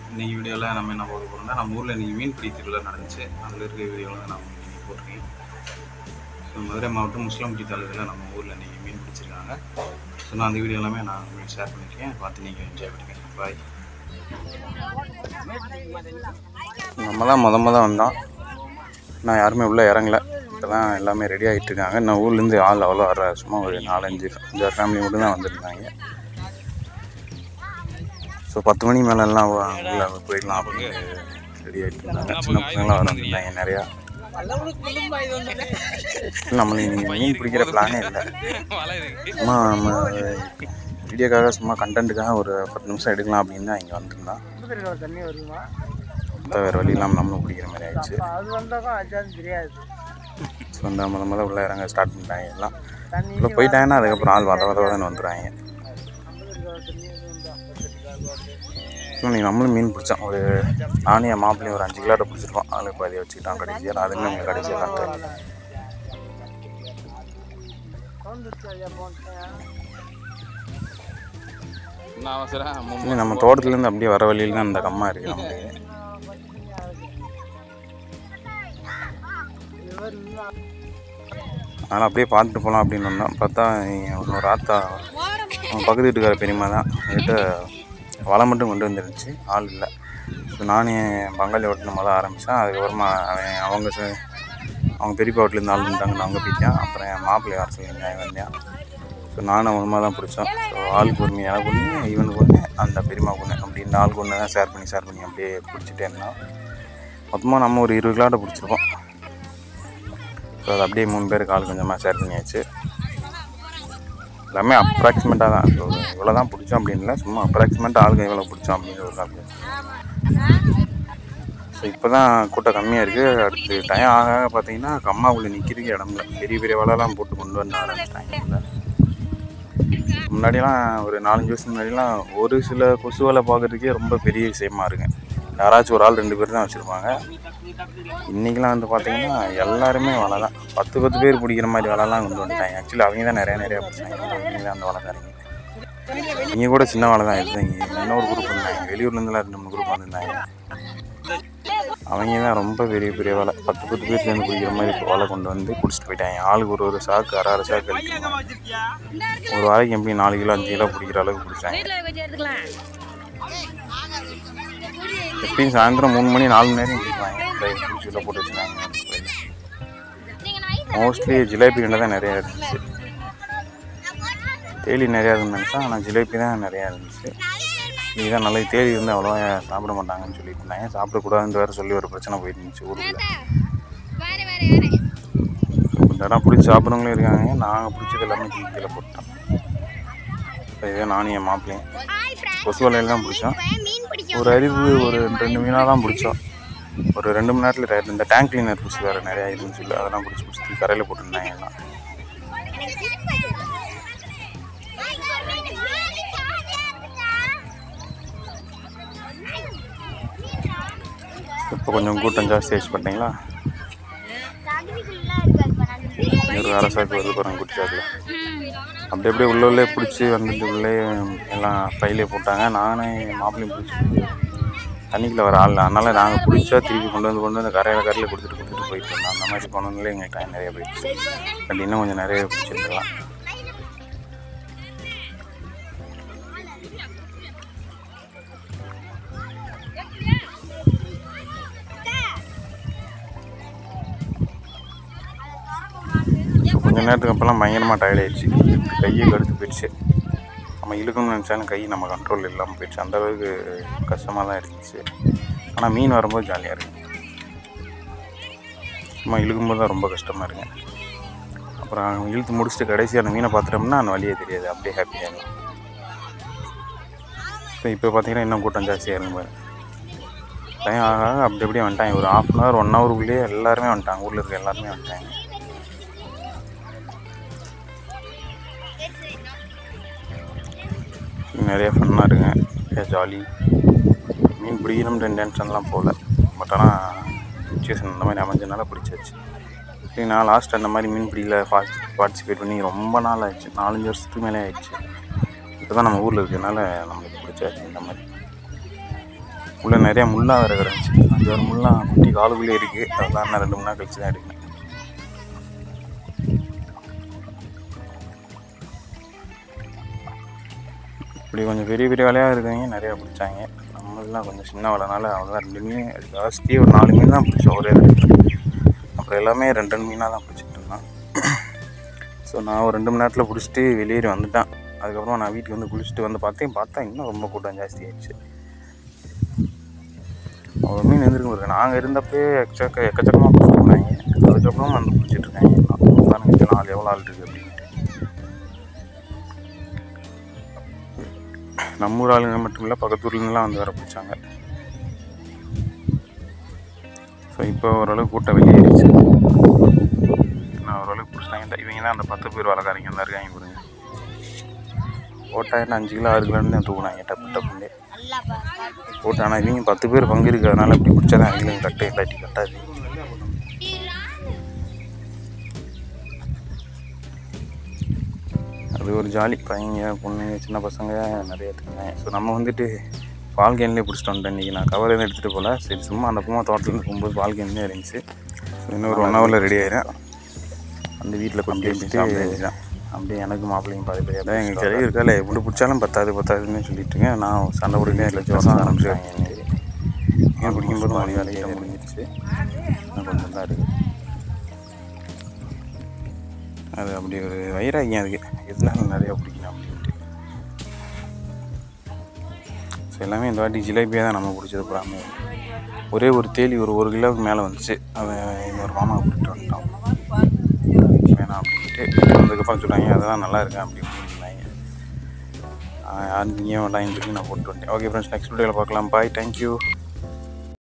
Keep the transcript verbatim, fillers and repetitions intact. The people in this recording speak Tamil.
இன்றைக்கி வீடியோவில் நம்ம என்ன பார்க்க போகிறோம்னா, நம்ம ஊரில் இன்றைக்கி மீன் பிடி திருவிழா நடந்துச்சு. அதில் இருக்கிற வீடியோவில் தான் நம்ம இன்றைக்கி போட்டிருக்கேன். ஸோ மதுரை மாவட்டம் முஸ்லம்பட்டி தாலுகாவில் நம்ம ஊரில் இன்றைக்கி மீன் பிடிச்சிருக்காங்க. ஸோ நான் அந்த வீடியோ எல்லாமே நான் உங்களுக்கு ஷேர் பண்ணியிருக்கேன். பார்த்து நீங்கள் என்ஜாய் பண்ணிக்கேன். பாய். நம்ம தான் முத முத வந்தோம். நான் யாருமே உள்ளே இறங்கலை. இப்போ தான் எல்லாமே ரெடி ஆகிட்டு இருக்காங்க. நான் ஊர்லேருந்து ஆள் அவ்வளோ வர சும்மா ஒரு நாலஞ்சு அஞ்சாறு ஃபேமிலி மட்டும் தான் வந்துருக்காங்க. ஸோ பத்து மணி மேலெல்லாம் உள்ளே போயிடலாம் அப்படின்னு ரெடி ஆகிட்டு இருந்தாங்க. சின்ன பசங்களாம் வர வந்துருந்தாங்க நிறையா. நம்மளுக்கு நீங்கள் மீன் பிடிக்கிற பிளானே இல்லை. சும்மா நம்ம வீடியோக்காக சும்மா கண்டென்ட்டுக்காக ஒரு பத்து நிமிஷம் எடுக்கலாம் அப்படின்னு தான் இங்கே வந்துருந்தான். மொத்தம் வேறு வழி இல்லாமல் நம்மளும் பிடிக்கிற மாதிரி ஆயிடுச்சு. ஸோ அந்த முத முத உள்ள இறங்க ஸ்டார்ட் பண்ணிட்டாங்க. எல்லாம் உள்ளே போயிட்டாங்கன்னா அதுக்கப்புறம் ஆள் வத வத வதன்னு வந்துடுறாங்க. இன்னைக்கு நம்மளும் மீன் பிடிச்சோம். ஒரு நானே என் மாப்பிள்ளையும் ஒரு அஞ்சு கிலோட்ட பிடிச்சிருக்கோம். அதில் பாதியை வச்சுக்கிட்டோம் கடைசியாக. அதுவுமே உங்களுக்கு கடைசியாக காட்டுறேன். நம்ம தோட்டத்துலேருந்து அப்படியே வர வழியில் தான் இந்த கம்மா இருக்குது நம்மளுக்கு. அதனால் அப்படியே பார்த்துட்டு போகலாம் அப்படின்னு வந்தோம். பார்த்தா இன்னொரு ஆத்தா பக்கத்து வீட்டுக்கார பெரியம்மா தான் என்கிட்ட வலை மட்டும் கொண்டு வந்துருந்துச்சு. ஆள் இல்லை. ஸோ நானும் என் பங்காளி ஹோட்டலில் முதல்ல ஆரம்பித்தேன். அதுக்கப்புறமா அவன் அவங்க அவங்க பெரியப்பா ஹோட்டலேருந்து ஆள் இருந்தாங்கன்னு அவங்க போயிட்டான். அப்புறம் என் மாப்பிள்ளை வர சொல்லியிருந்தேன் வந்தேன். ஸோ நானும் அவனுமா தான் பிடிச்சோம். ஸோ ஆளுக்கு ஒன்று எனக்கு ஒன்று இவனுக்கு ஒன்று அந்த பெரியம்மாவுக்கு ஒன்று அப்படி இந்த ஆளுக்கு ஒன்று தான் ஷேர் பண்ணி ஷேர் பண்ணி அப்படியே பிடிச்சிட்டே இருந்தோம். மொத்தமாக நம்ம ஒரு இருபது கிலோட்ட பிடிச்சிருக்கோம். ஸோ அது அப்படியே மூணு பேருக்கு ஆள் கொஞ்சமாக ஷேர் பண்ணியாச்சு. எல்லாமே அப்ராக்சிமேட்டாக தான். ஸோ இவ்வளோ தான் பிடிச்சோம் அப்படின்னு இல்லை, சும்மா அப்ராக்சிமேட்டாக ஆளுங்க இவ்வளோ பிடிச்சோம் அப்படின்னு ஒரு காப்பி. ஸோ இப்போ தான் கூட்டம் கம்மியாக இருக்குது. அடுத்து டைம் ஆக ஆக பார்த்தீங்கன்னா கம்மாவுக்குள்ளே நிற்கிறதுக்கு இடம்ல பெரிய பெரிய வலைலாம் போட்டு கொண்டு வந்து ஆரம்பிச்சிட்டாங்க. முன்னாடிலாம் ஒரு நாலஞ்சு வருஷம் முன்னாடிலாம் ஒரு சில கொசு வலை பார்க்குறதுக்கே ரொம்ப பெரிய விஷயமா இருக்குங்க. யாராச்சும் ஒரு ஆள் ரெண்டு பேர் தான் வச்சுருப்பாங்க. இன்றைக்கெலாம் வந்து பார்த்திங்கன்னா எல்லாருமே வலை தான். பத்து பத்து பேர் பிடிக்கிற மாதிரி வலைலாம் கொண்டு வந்துட்டாங்க. ஆக்சுவலி அவங்க தான் நிறையா நிறையா பிடிச்சாங்க. அவங்க தான் அந்த வலைக்காரங்க. இங்கே கூட சின்ன வலை தான் எடுத்தாங்க. இன்னொரு குரூப் இருந்தாங்க, வெளியூர்லேருந்துலாம் ரெண்டு மூணு குரூப் வந்திருந்தாங்க. அவங்க தான் ரொம்ப பெரிய பெரிய வலை பத்து பத்து பேர்லேருந்து பிடிக்கிற மாதிரி வலை கொண்டு வந்து பிடிச்சிட்டு போயிட்டாங்க. ஆளுக்கு ஒரு ஒரு சாக்கு அரை அரை சாக்கு அடிக்கிறாங்க. ஒரு வாழைக்கு எப்படி நாலு கிலோ அஞ்சு கிலோ பிடிக்கிற அளவுக்கு பிடிச்சாங்க. எப்படியும் சாயந்தரம் மூணு மணி நாலு மணி நேரம் பிடிப்பாங்க. பிடிச்சியில் போட்டு வச்சுருக்காங்க. மோஸ்ட்லி ஜிலேபி கண்டை தான் நிறையா இருந்துச்சு. தேலி நிறையா இருந்துச்சு. ஆனால் ஜிலேபி தான் நிறையா இருந்துச்சு. இதுதான் நல்ல தேடி வந்து அவ்வளோவா சாப்பிட மாட்டாங்கன்னு சொல்லிட்டு இருந்தாங்க. சாப்பிடக்கூடாதுன்னு வேறு சொல்லி ஒரு பிரச்சனை போயிட்டு இருந்துச்சு ஊருக்குள்ள. இந்த இடம் பிடிச்சி சாப்பிட்றவங்களும் இருக்காங்க. நாங்கள் பிடிச்சது எல்லாமே கீழே போட்டோம். இப்போ இதே நானும் என் மாப்பிள்ளையும் கொசு வலையில் தான் பிடிச்சோம். ஒரு அறிவு ஒரு ரெண்டு மீனாக தான் பிடிச்சோம். ஒரு ரெண்டு மணி நேரத்தில் இந்த டேங்க் கிளீனர் பிடிச்சி வேறு நிறையா இருந்துச்சு இல்லை, அதெல்லாம் பிடிச்சி பிடிச்சி கரையில் போட்டுருந்தாங்க எல்லாம். இப்போ கொஞ்சம் கூட்டம் ஜாஸ்தி ஆயிடுச்சு பார்த்தீங்களா. ஒரு அரை சாக்கு வருது பாருங்க குட்டி சாக்கில். அப்படி அப்படியே உள்ள உள்ளே பிடிச்சி வந்துட்டு உள்ளே எல்லாம் பையிலே போட்டாங்க. நானே மாப்பிள்ளையும் பிடிச்சி தண்ணிக்குள்ளே வர ஆள். அதனால் நாங்கள் பிடிச்சா திருப்பி கொண்டு வந்து கொண்டு வந்து கரையில் கரையில் கொடுத்துட்டு கொடுத்துட்டு போயிட்டு இருந்தோம். அந்த மாதிரி போனதுனால எங்கள் டைம் நிறைய போயிடுச்சு. பட் இன்னும் கொஞ்சம் நிறைய பிடிச்சிருந்துக்கலாம். கொஞ்சம் நேரத்துக்கு அப்போல்லாம் பயங்கரமாக டயர்ட் ஆகிடுச்சு. கையை கடுத்து போயிடுச்சு. நம்ம இழுக்கணும்னு நினச்சாலும் கை நம்ம கண்ட்ரோல் இல்லாமல் போயிடுச்சு. அந்தளவுக்கு கஷ்டமாக தான் இருந்துச்சு. ஆனால் மீன் வரும்போது ஜாலியாக இருக்குது. நம்ம இழுக்கும்போது தான் ரொம்ப கஷ்டமாக இருக்குங்க. அப்புறம் இழுத்து முடிச்சுட்டு கடைசியாக அந்த மீனை பார்த்துட்டோம்னா அந்த வழியே தெரியாது. அப்படியே ஹாப்பியாக இருக்கும். ஸோ இப்போ பார்த்தீங்கன்னா இன்னும் கூட்டம் ஜாஸ்தியாக இருக்கும் பாரு. டைம் ஆக ஆக அப்படி அப்படியே வந்துட்டாங்க. ஒரு ஹாஃப் அன் ஹவர் ஒன் ஹவருக்குள்ளேயே எல்லாருமே வந்துட்டாங்க. ஊரில் இருக்க எல்லாருமே வந்துட்டாங்க. நிறைய ஃபன்னாக இருக்குங்க. நிறைய ஜாலி. மீன் பிடிக்கணும்ன்ற டென்ஷன்லாம் போகல. பட் ஆனால் சுச்சுவேஷன் அந்த மாதிரி அமைஞ்சதுனால பிடிச்சாச்சு. நான் லாஸ்ட் அந்த மாதிரி மீன் பிடிக்கல ஃபாஸ்ட் பார்ட்டிசிபேட் பண்ணி ரொம்ப நாள் ஆயிடுச்சு. நாலஞ்சு வருஷத்துக்கு மேலே ஆயிடுச்சு. இப்போ தான் நம்ம ஊரில் இருக்கிறதுனால நம்மளுக்கு பிடிச்சாச்சு இந்த மாதிரி. உள்ளே நிறையா முள்ளாக வேறு கிடந்துச்சு. அஞ்சு ஒரு முள்ளாக குட்டி காலுக்குள்ளே இருக்குது. அதெல்லாம் நான் ரெண்டு மூணு நாள் கழிச்சு தான் எடுக்கணும். இப்படி கொஞ்சம் பெரிய பெரிய வலையாக இருக்கவங்க நிறையா பிடிச்சாங்க. நம்மளெலாம் கொஞ்சம் சின்ன வலைனால அவ்வளோதான். ரெண்டு மீன் ஜாஸ்தி ஒரு நாலு மீன் தான் பிடிச்சோம் ஒரே இடத்துல. அப்புறம் எல்லாமே ரெண்டு ரெண்டு மீனாக தான் பிடிச்சிட்டு இருந்தான். ஸோ நான் ஒரு ரெண்டு மணி நேரத்தில் பிடிச்சிட்டு வெளியேறி வந்துட்டேன். அதுக்கப்புறம் நான் வீட்டுக்கு வந்து குளிச்சுட்டு வந்து பார்த்தேன். பார்த்தா இன்னும் ரொம்ப கூட்டம் ஜாஸ்தி ஆகிடுச்சு. ஒரு மீன் இருந்துருக்கு இருக்கு. நாங்கள் இருந்தப்போ எக்கச்சக்க எக்கச்சக்கமாக பிடிச்சிட்டு இருந்தாங்க. அதுக்கப்புறம் வந்து பிடிச்சிட்டு இருக்காங்க. நான் இத்தனை நாள் எவ்வளோ ஆள் இருக்குது அப்படின்ட்டு. நம்ம ஊர் ஆளுங்க மட்டும் இல்லை, பக்கத்தூர்லேருந்துலாம் வந்து வேறு பிடிச்சாங்க. ஸோ இப்போ ஓரளவுக்கு கூட்டம் வெளியேறிச்சு. நான் ஓரளவுக்கு பிடிச்சிட்டாங்க. இவங்க தான் அந்த பத்து பேர் வலைக்காரங்க தான் இருக்காங்க. கொடுங்க போட்டாயிரம் அஞ்சு கிலோ ஆறு கிலோன்னு தான் தூக்குனாங்க டப்பு டப்புண்டே போட்டு. ஆனால் இவங்க பத்து பேர் பங்கு இருக்குது. அதனால் இப்படி பிடிச்சா தான் அவங்களும் கட்டு இல்லாட்டி கட்டாது. அது ஒரு ஜாலி. பையங்க பொண்ணுங்க சின்ன பசங்க நிறைய எடுத்துக்கிட்டாங்க. ஸோ நம்ம வந்துட்டு பால் கேன்லேயே பிடிச்சிட்டு வந்துட்டேன். இன்றைக்கி நான் கவர் எதுவும் எடுத்துகிட்டு போகல. சரி சும்மா அந்த பூமா தோட்டத்துலேருந்து போகும்போது பால் கேன்லேயே இருந்துச்சு. ஸோ இன்னும் ஒரு ஒன் ஹவரில் ரெடி ஆயிடும். அந்த வீட்டில் கொஞ்சம் வச்சுட்டு அப்படியே எனக்கு மாப்பிள்ளைங்க பாதி பேர் தான் எங்கள் கிளவி இருக்கால எப்படி பிடிச்சாலும் பத்தாது பத்தாதுன்னு சொல்லிட்டுருங்க. நான் சண்டை பிடிக்கவே இல்லை. வருஷம் ஆரம்பிச்சிருவாங்க. மீன் பிடிக்கும்போது பாதி வேலையை முடிஞ்சிருச்சு. இன்னும் கொஞ்சம் தான் இருக்குது. அது அப்படி ஒரு வைராகியம் அதுக்கு எதுனாலும் நிறையா பிடிக்கணும் அப்படின்ட்டு. ஸோ எல்லாமே இந்த வாட்டி ஜிலேபியாக தான் நம்ம பிடிச்சது. பூராமே ஒரே ஒரு தேலி ஒரு ஒரு கிலோவுக்கு மேலே வந்துச்சு. அதை இன்னொரு மாமா கூப்பிட்டு வந்துட்டோம் வேணாம் அப்படின்ட்டு. வந்ததுக்கப்புறம் சொன்னாங்க அதெல்லாம் நல்லா இருக்கேன் அப்படின்னு சொன்னாங்க. யாருக்கு இங்கே வேண்டாம்னு சொல்லி நான் போட்டு வந்துட்டேன். ஓகே ஃப்ரெண்ட்ஸ், நெக்ஸ்ட் வீடியோவில் பார்க்கலாம். Bye, thank you.